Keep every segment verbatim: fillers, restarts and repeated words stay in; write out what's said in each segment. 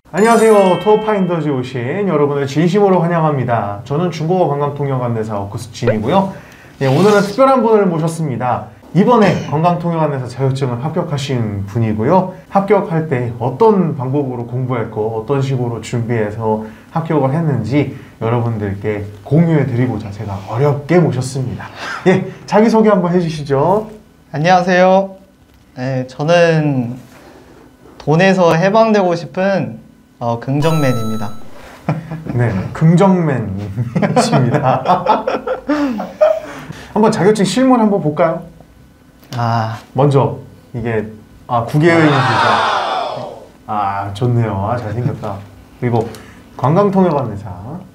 안녕하세요. 투어파인더즈에 오신 여러분을 진심으로 환영합니다. 저는 중국어 관광통역 안내사 오크스진이고요. 네, 오늘은 특별한 분을 모셨습니다. 이번에 관광통역 안내사 자격증을 합격하신 분이고요. 합격할 때 어떤 방법으로 공부할 거, 어떤 식으로 준비해서 합격을 했는지 여러분들께 공유해 드리고자 제가 어렵게 모셨습니다. 예, 자기소개 한번 해주시죠. 안녕하세요. 네, 저는 돈에서 해방되고 싶은 어, 긍정맨입니다. 네, 긍정맨이십니다. 한번 자격증 실물 한번 볼까요? 아, 먼저 이게 아 국외여행 비자. 아 좋네요. 아 잘생겼다. 그리고 관광통역 안내사.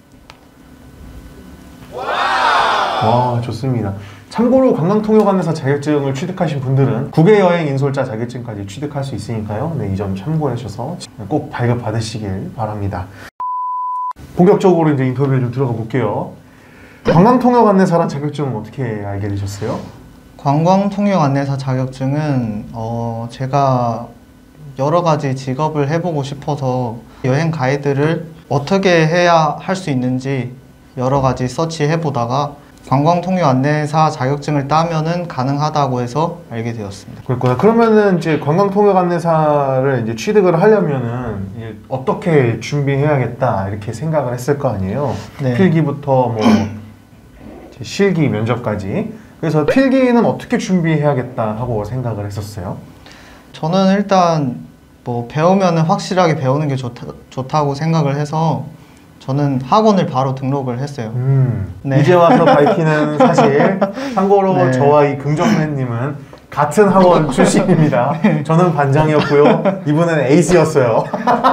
와 좋습니다. 참고로 관광통역 안내사 자격증을 취득하신 분들은 국외여행 인솔자 자격증까지 취득할 수 있으니까요. 네, 이 점 참고하셔서 꼭 발급 받으시길 바랍니다. 본격적으로 이제 인터뷰를 좀 들어가 볼게요. 관광통역 안내사란 자격증은 어떻게 알게 되셨어요? 관광통역 안내사 자격증은 어, 제가 여러 가지 직업을 해보고 싶어서 여행 가이드를 어떻게 해야 할 수 있는지 여러 가지 서치해보다가 관광통역 안내사 자격증을 따면은 가능하다고 해서 알게 되었습니다. 그렇구나. 그러면은 이제 관광통역 안내사를 이제 취득을 하려면은 이제 어떻게 준비해야겠다 이렇게 생각을 했을 거 아니에요. 네. 필기부터 뭐 실기 면접까지. 그래서 필기는 어떻게 준비해야겠다 하고 생각을 했었어요. 저는 일단 뭐 배우면은 확실하게 배우는 게 좋다, 좋다고 생각을 해서 저는 학원을 바로 등록을 했어요. 음, 네. 이제 와서 밝히는 사실. 참고로 네. 저와 이 긍정맨님은 같은 학원 출신입니다. 네. 저는 반장이었고요. 이분은 에이스였어요.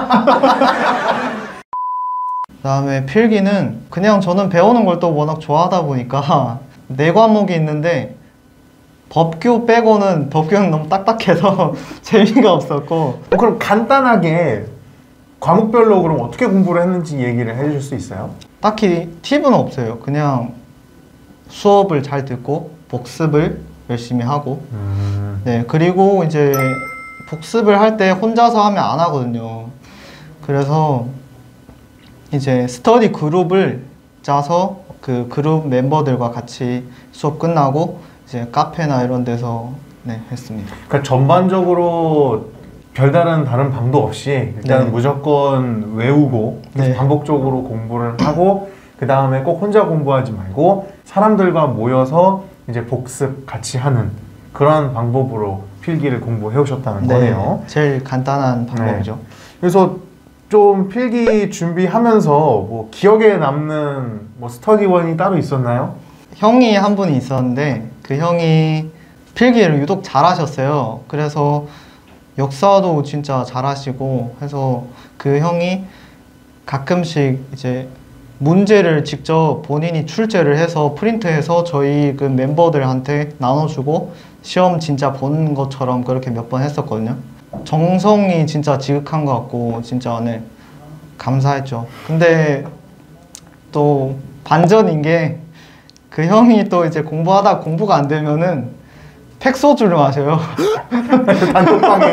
그 다음에 필기는 그냥 저는 배우는 걸 또 워낙 좋아하다 보니까 네 과목이 있는데 법규 빼고는 법규는 너무 딱딱해서 재미가 없었고. 어, 그럼 간단하게 과목별로 그럼 어떻게 공부를 했는지 얘기를 해줄 수 있어요? 딱히 팁은 없어요. 그냥 수업을 잘 듣고 복습을 열심히 하고 음. 네, 그리고 이제 복습을 할 때 혼자서 하면 안 하거든요. 그래서 이제 스터디 그룹을 짜서 그 그룹 멤버들과 같이 수업 끝나고 이제 카페나 이런 데서 네, 했습니다. 그러니까 전반적으로 별다른 다른 방도 없이 일단 네. 무조건 외우고 네. 반복적으로 공부를 하고 그 다음에 꼭 혼자 공부하지 말고 사람들과 모여서 이제 복습 같이 하는 그런 방법으로 필기를 공부해 오셨다는 네, 거네요. 제일 간단한 방법이죠. 네. 그래서 좀 필기 준비하면서 뭐 기억에 남는 뭐 스터디원이 따로 있었나요? 형이 한 분이 있었는데 그 형이 필기를 유독 잘하셨어요. 그래서 역사도 진짜 잘하시고 해서 그 형이 가끔씩 이제 문제를 직접 본인이 출제를 해서 프린트해서 저희 그 멤버들한테 나눠주고 시험 진짜 본 것처럼 그렇게 몇 번 했었거든요. 정성이 진짜 지극한 것 같고 진짜 네, 감사했죠. 근데 또 반전인 게 그 형이 또 이제 공부하다 공부가 안 되면은 팩소주를 마셔요. 단톡방에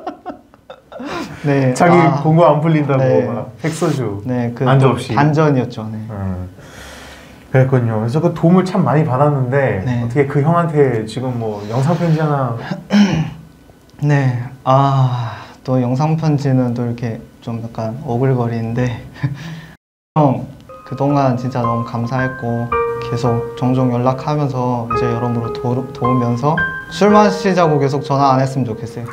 네, 자기 아, 공부 안 풀린다고 네. 막 핵소주 네, 그 안주 없이. 반전이었죠. 네. 음, 그랬군요. 그래서 그 도움을 참 많이 받았는데 네. 어떻게 그 형한테 지금 뭐 영상 편지 하나. 네, 아, 또 영상 편지는 또 이렇게 좀 약간 오글거리는데 형 그동안 진짜 너무 감사했고 계속 종종 연락하면서 이제 여러모로 도, 도우면서 술 마시자고 계속 전화 안 했으면 좋겠어요.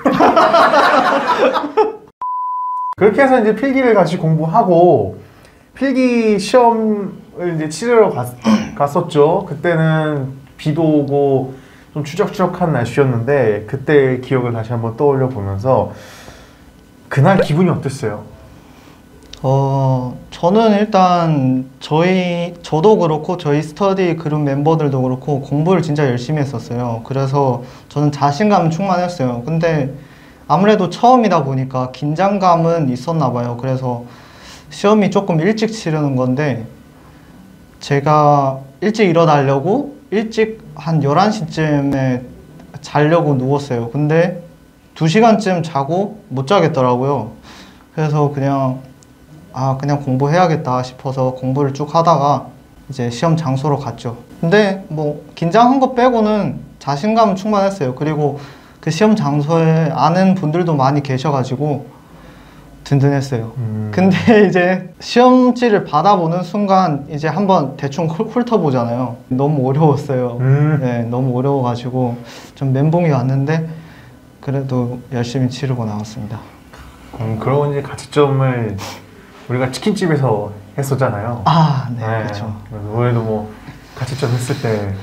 그렇게 해서 이제 필기를 같이 공부하고 필기 시험을 이제 치르러 갔, 갔었죠. 그때는 비도 오고 좀 추적추적한 날씨였는데 그때 기억을 다시 한번 떠올려 보면서 그날 기분이 어땠어요? 어, 저는 일단 저희 저도 그렇고 저희 스터디 그룹 멤버들도 그렇고 공부를 진짜 열심히 했었어요. 그래서 저는 자신감은 충만했어요. 근데 아무래도 처음이다 보니까 긴장감은 있었나 봐요. 그래서 시험이 조금 일찍 치르는 건데 제가 일찍 일어나려고 일찍 한 열한 시쯤에 자려고 누웠어요. 근데 두 시간쯤 자고 못 자겠더라고요. 그래서 그냥 아 그냥 공부해야겠다 싶어서 공부를 쭉 하다가 이제 시험 장소로 갔죠. 근데 뭐 긴장한 것 빼고는 자신감은 충만했어요. 그리고 그 시험 장소에 아는 분들도 많이 계셔가지고 든든했어요. 음. 근데 이제 시험지를 받아보는 순간 이제 한번 대충 훑어보잖아요. 너무 어려웠어요. 음. 네, 너무 어려워가지고 좀 멘붕이 왔는데 그래도 열심히 치르고 나왔습니다. 음, 그러고 이제 가채점을 우리가 치킨집에서 했었잖아요. 아, 네, 네. 그렇죠. 올해도 뭐 가채점 했을 때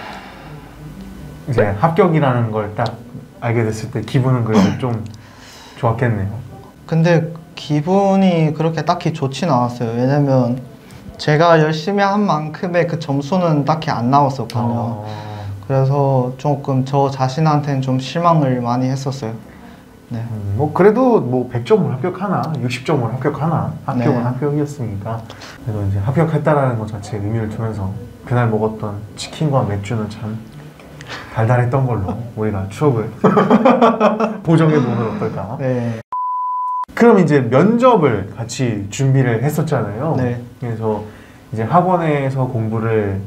이제 합격이라는 걸 딱 알게 됐을 때 기분은 그래도 좀 좋았겠네요. 근데 기분이 그렇게 딱히 좋진 않았어요. 왜냐면 제가 열심히 한 만큼의 그 점수는 딱히 안 나왔었거든요. 어... 그래서 조금 저 자신한테는 좀 실망을 많이 했었어요. 네. 음, 뭐 그래도 뭐 백 점을 합격하나 육십 점을 합격하나 합격은 네. 합격이었으니까 그래도 이제 합격했다라는 것 자체에 의미를 두면서 그날 먹었던 치킨과 맥주는 참 달달했던 걸로 우리가 추억을 보정해보면 어떨까. 네. 그럼 이제 면접을 같이 준비를 했었잖아요. 네. 그래서 이제 학원에서 공부를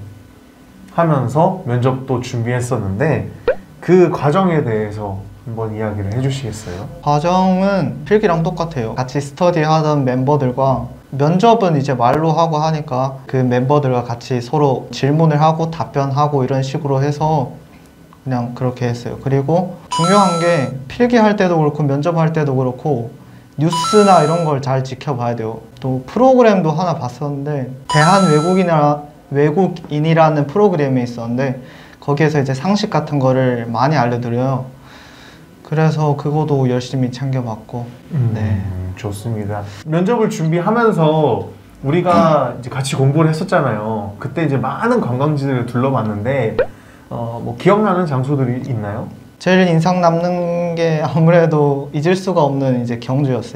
하면서 면접도 준비했었는데 그 과정에 대해서 한번 이야기를 해주시겠어요? 과정은 필기랑 똑같아요. 같이 스터디 하던 멤버들과 면접은 이제 말로 하고 하니까 그 멤버들과 같이 서로 질문을 하고 답변하고 이런 식으로 해서 그냥 그렇게 했어요. 그리고 중요한 게 필기할 때도 그렇고 면접할 때도 그렇고 뉴스나 이런 걸 잘 지켜봐야 돼요. 또 프로그램도 하나 봤었는데 대한 외국인이라, 외국인이라는 프로그램이 있었는데 거기에서 이제 상식 같은 거를 많이 알려드려요. 그래서 그거도 열심히 챙겨봤고. 음, 네. 좋습니다. 면접을 준비하면서 우리가 이제 같이 공부를 했었잖아요. 그때 이제 많은 관광지들을 둘러봤는데 어, 뭐 기억나는 장소들이 있나요? 제일 인상 남는 게 아무래도 잊을 수가 없는 이제 경주였어요.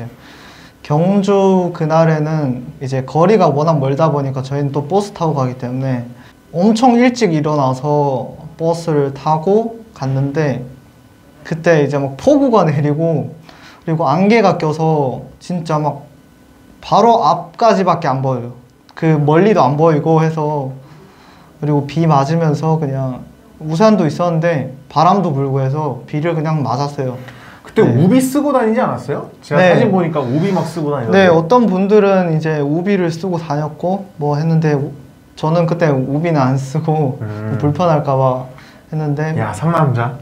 경주 그날에는 이제 거리가 워낙 멀다 보니까 저희는 또 버스 타고 가기 때문에 엄청 일찍 일어나서 버스를 타고 갔는데 그때 이제 막 폭우가 내리고 그리고 안개가 껴서 진짜 막 바로 앞까지밖에 안 보여요. 그 멀리도 안 보이고 해서 그리고 비 맞으면서 그냥 우산도 있었는데 바람도 불고 해서 비를 그냥 맞았어요. 그때 네. 우비 쓰고 다니지 않았어요? 제가 네. 사진 보니까 우비 막 쓰고 다니던데. 네, 어떤 분들은 이제 우비를 쓰고 다녔고 뭐 했는데 우- 저는 그때 우비는 안 쓰고 음. 불편할까봐 했는데 야, 상남자?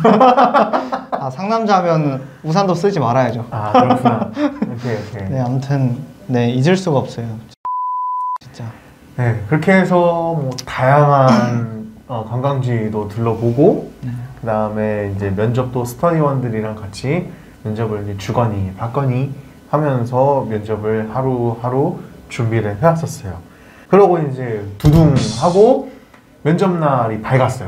아, 상남자면 우산도 쓰지 말아야죠. 아, 그렇구나. 오케이, 오케이. 네, 아무튼 네 잊을 수가 없어요. 진짜. 네, 그렇게 해서 뭐 다양한 어, 관광지도 둘러보고 네. 그 다음에 이제 면접도 스터디원들이랑 같이 면접을 이제 주거니 받거니 하면서 면접을 하루하루 준비를 해왔었어요. 그러고 이제 두둥하고 면접 날이 밝았어요.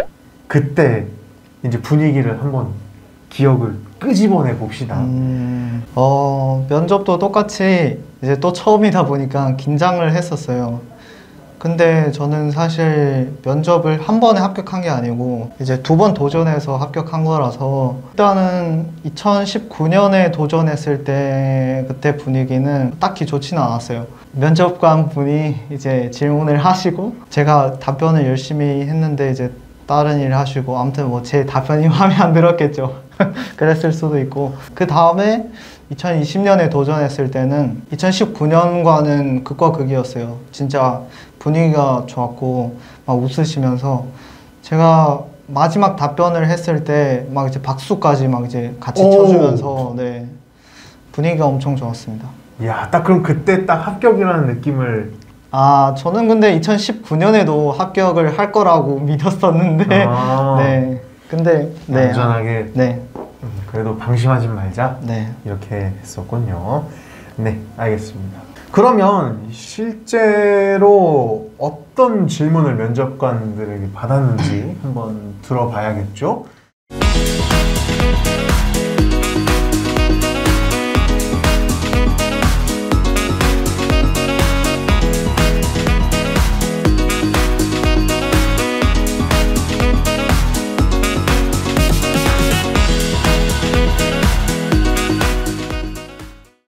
그때 이제 분위기를 한번 기억을 끄집어내 봅시다. 음, 어, 면접도 똑같이 이제 또 처음이다 보니까 긴장을 했었어요. 근데 저는 사실 면접을 한 번에 합격한 게 아니고 이제 두 번 도전해서 합격한 거라서 일단은 이천십구 년에 도전했을 때 그때 분위기는 딱히 좋지는 않았어요. 면접관 분이 이제 질문을 하시고 제가 답변을 열심히 했는데 이제 다른 일 하시고 아무튼 뭐 제 답변이 마음에 안 들었겠죠. 그랬을 수도 있고 그 다음에 이천이십 년에 도전했을 때는 이천십구 년과는 극과 극이었어요. 진짜 분위기가 좋았고 막 웃으시면서 제가 마지막 답변을 했을 때 막 이제 박수까지 막 이제 같이 오. 쳐주면서 네 분위기가 엄청 좋았습니다. 야, 딱 그럼 그때 딱 합격이라는 느낌을 아 저는 근데 이천십구 년에도 합격을 할 거라고 믿었었는데 아. 네 근데 네 안전하게 네. 음, 그래도 방심하지 말자 네. 이렇게 했었군요. 네, 알겠습니다. 그러면 실제로 어떤 질문을 면접관들에게 받았는지 한번 들어봐야겠죠?